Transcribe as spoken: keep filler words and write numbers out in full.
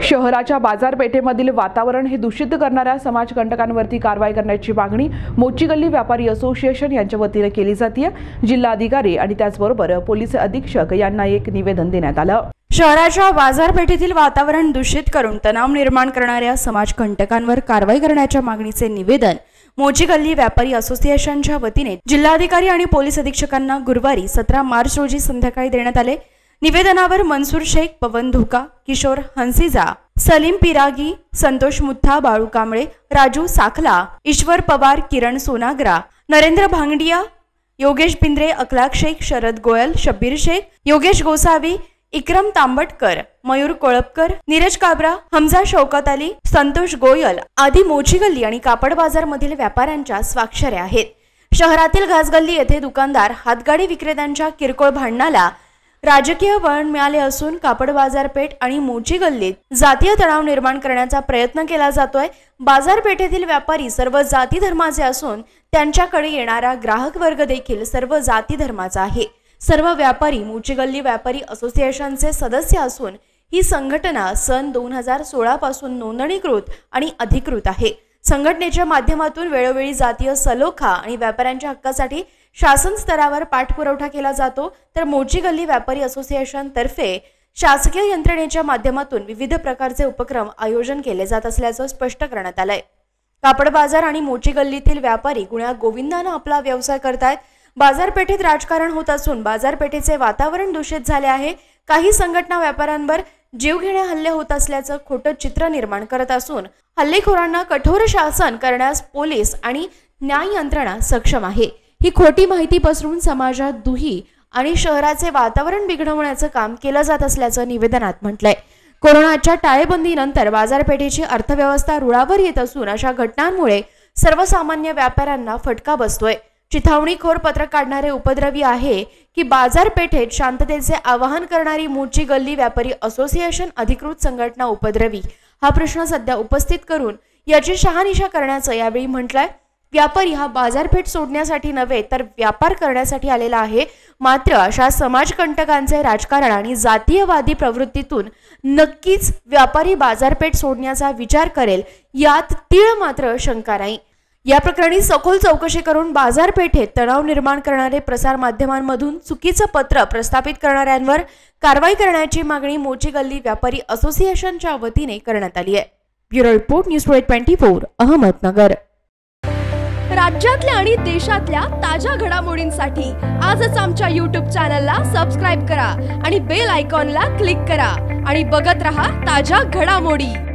शहराच्या बाजारपेठेमधील वातावरण हे दूषित करणाऱ्या समाजकंटकांवरती कारवाई करण्याची मागणी मोची गल्ली व्यापारी असोसिएशन यांच्या वतीने केली जाते। जिल्हाधिकारी आणि त्याचबरोबर पोलीस अधीक्षक यांना एक निवेदन देण्यात आलं। शहराच्या बाजारपेठेतील वातावरण दूषित करून तणाव निर्माण करणाऱ्या समाजकंटकांवर कारवाई करण्याच्या मागणीचे निवेदन मोची गल्ली व्यापारी असोसिएशनच्या वतीने जिल्हाधिकारी आणि पोलीस अधीक्षकांना गुरुवारी सतरा मार्च रोजी संध्याकाळी देण्यात आले। निवेदनावर मनसूर शेख, पवन धोका, किशोर हंसीजा, सलीम पिरागी, संतोष मुथा, बाळू कांबळे, राजू साखला, ईश्वर पवार, किरण सोनाग्रा, नरेंद्र भांगडिया, योगेश बिंद्रे, अखलाक शेख, शरद गोयल, शब्बीर शेख, योगेश गोसावी, इक्रम तांबटकर, मयूर कोळपकर, नीरज काबरा, हमजा शौकत अली, संतोष गोयल आदी मोची गल्ली आणि कापड बाजार मधील व्यापाऱ्यांच्या स्वाक्षऱ्या आहेत। शहरातील घासगल्ली येथे दुकानदार हातगाडी विक्रेत्यांच्या किरकोळ भांडणाला राजकीय वळण मिळाले असून कापड बाजारपेठ आणि मोची गल्लीत जातीय तणाव निर्माण करण्याचा प्रयत्न केला जातोय। बाजारपेठेतील व्यापारी सर्व जाती धर्माचे असून त्यांच्याकडे येणारा ग्राहक वर्ग देखील सर्व जाती धर्माचा आहे। सर्व व्यापारी मोची गल्ली व्यापारी असोसिएशनचे सदस्य असून ही संघटना सन दोन हजार सोळा पासून नोंदणीकृत आणि अधिकृत आहे। संघटनेच्या माध्यमातून वेळोवेळी जातीय सलोखा आणि व्यापाऱ्यांच्या हक्कासाठी शासन स्तरावर पाठपुरावा केला जातो, तर मोची गल्ली व्यापारी असोसिएशन तर्फे शासकीय यंत्रणेच्या माध्यमातून विविध प्रकारचे उपक्रम आयोजन केले जात असल्याचं स्पष्ट करण्यात आलंय। कापड बाजार आणि मोची गल्लीतील व्यापारी गुण्या गोविंदाने आपला व्यवसाय करतायत। बाजारपेठेत राजकारण होत असून बाजारपेठेचे वातावरण दूषित झाले आहे। काही संघटना व्यापाऱ्यांवर जीवघेणे हल्ले होत असल्याचं खोटं चित्र निर्माण करत असून हल्लेखोरांना कठोर शासन करण्यास पोलीस आणि न्याय यंत्रणा सक्षम आहे। ही खोटी माहिती पसरवून समाजात दुही आणि शहराचे वातावरण बिघडवण्याचं काम केलं जात असल्याचं निवेदनात म्हटलंय। कोरोनाच्या टाळेबंदीनंतर बाजारपेठेची अर्थव्यवस्था रुळावर येत असून अशा घटनांमुळे सर्वसामान्य व्यापाऱ्यांना फटका बसतोय। चिथावणीखोर पत्रक काढणारे उपद्रवी आहे की बाजारपेठेत शांततेचे आवाहन करणारी मोची गल्ली व्यापारी असोसिएशन अधिकृत संघटना उपद्रवी, हा प्रश्न सध्या उपस्थित करून याची शहानिशा करण्याचं यावेळी म्हटलंय। व्यापारी हा बाजारपेठ सोडण्यासाठी नव्हे तर व्यापार करण्यासाठी आलेला आहे, मात्र अशा समाजकंटकांचे राजकारण आणि जातीयवादी प्रवृत्तीतून नक्कीच व्यापारी बाजारपेठ सोडण्याचा विचार करेल यात तीळ मात्र शंका नाही। या प्रकरणी सखोल चौकशी करून बाजारपेठेत तणाव निर्माण करणारे प्रसार माध्यमांमधून चुकीचं पत्र प्रस्थापित करणाऱ्यांवर कारवाई करण्याची मागणी मोची गल्ली व्यापारी असोसिएशनच्या वतीने करण्यात आली आहे। Bureau report, news twenty four, Ahmednagar. राज्यातल्या आणि देशातल्या ताज्या घडामोडींसाठी आजच आमच्या यूट्यूब चॅनलला सबस्क्राइब करा आणि बेल आयकॉनला क्लिक करा आणि बघत रहा ताज्या घडामोडी।